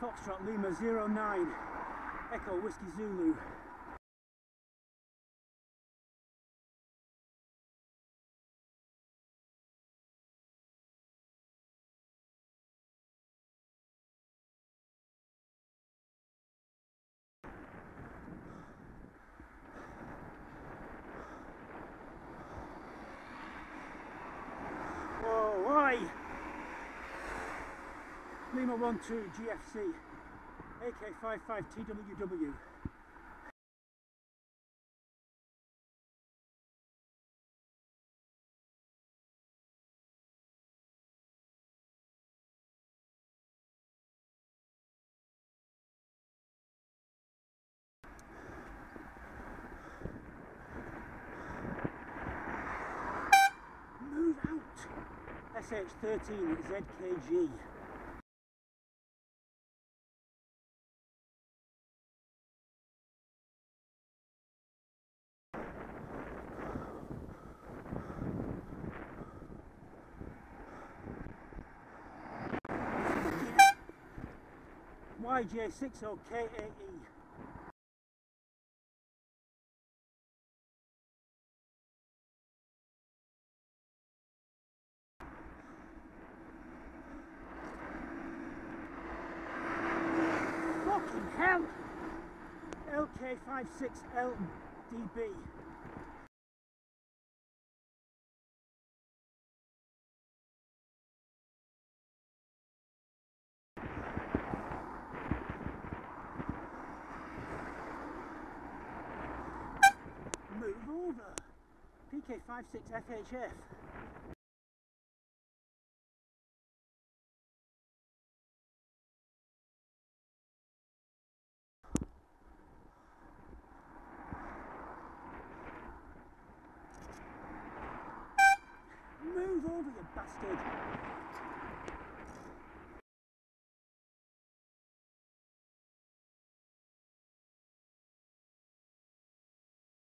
Foxtrot Lima 09, Echo Whiskey Zulu. Whoa, why? Lima 12 GFC, AK55 TWW. Move out! SH13 ZKG. YJ60KAE. Fucking hell! LK56LDB. Move over! PK56FHF. Move over, you bastard!